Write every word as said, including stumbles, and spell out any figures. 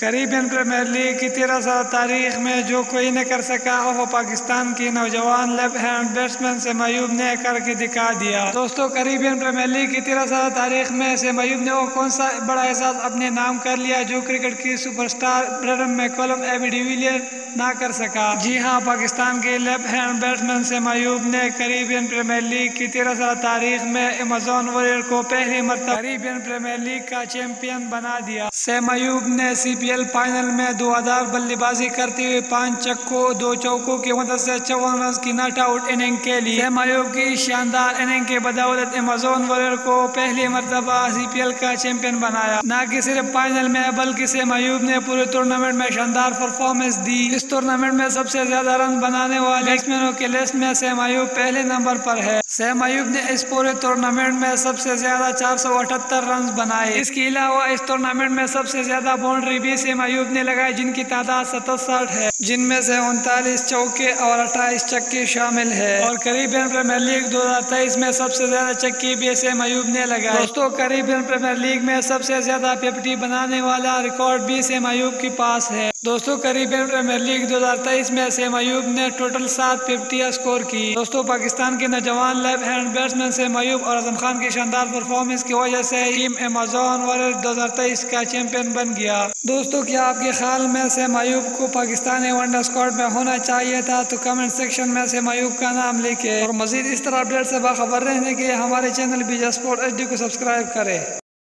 Caribbean Premier league کی تیرہ سال تاریخ میں جو کوئی نہ کر سکا وہ پاکستان کی نوجوان left hand batsman Saim Ayub نے کر کے دکھا دیا۔ دوستو، کریبین پریمیئر لیگ کی تیرہ سال تاریخ میں سیم ایوب نے وہ کون سا بڑا احساس اپنے نام کر لیا جو کرکٹ کی super star Brendon McCullum AB de Villiers نہ کر سکا۔ جی ہاں، پاکستان کے left hand batsman Saim Ayub نے کریبین پریمیئر لیگ کی تیرہ سال تاریخ میں ایمیزون واریر کو پہلی مرتبہ کریبین پریمیئر لیگ کا چیمپئن بنا دیا۔ سیم ایوب نے سی پی ایل فائنل میں دھواں بلے بازی کرتے ہوئے پانچ چکوں دو چوکوں کی مدد سے چون رنز کی ناٹ آؤٹ اننگ کھیلی۔ سیم ایوب کی شاندار اننگ کی بدولت ایمیزون واریر کو پہلی مرتبہ سی پی ایل کا چیمپئن بنایا۔ نہ کہ صرف فائنل میں بلکہ سیم ایوب نے پورے ٹورنامنٹ میں شاندار پرفارمنس دی۔ اس ٹورنامنٹ میں سب سے زیادہ رن بنانے والے بیٹسمینوں کی لسٹ میں سیم ایوب پہلے نمبر پر ہے۔ سیم ایوب نے اس پورے ٹورنامنٹ میں سب سے زیادہ چار سو اٹھتر رنز بنائے۔ اس کے علاوہ اس ٹورنامنٹ میں سب سے زیادہ باؤنڈری بھی سیم ایوب نے لگائی، جن کی تعداد ستسٹھ ہے، جن میں سے انتالیس چوکے اور اٹھائیس چھکے شامل ہے۔ اور کریبین پریمیئر لیگ دو ہزار تیئیس میں سب سے زیادہ چھکے بھی سیم ایوب نے لگائے۔ دوستو، کریبین پریمیئر لیگ میں سب سے زیادہ ففٹی بنانے والا ریکارڈ بھی سیم ایوب کے پاس ہے۔ دوستو، کریبین پریمیئر لیگ دو ہزار تیئیس میں سیم ایوب نے ٹوٹل سات ففٹی اسکور کی۔ دوستو، پاکستان کے نوجوان left hand batsman Saim Ayub اور اعظم خان کی شاندار پرفارمنس کی وجہ سے ٹیم ایمیزون واریر دو ہزار تیئیس کا چیمپئن بن گیا۔ دوستو، کیا آپ کے خیال میں سیم ایوب کو پاکستانی ون ڈے اسکواڈ میں ہونا چاہیے تھا؟ تو کمنٹ سیکشن میں سیم ایوب کا نام لکھیں اور مزید اس طرح اپڈیٹ سے باخبر رہنے کے لیے ہمارے channel B J sport H D کو سبسکرائب کریں۔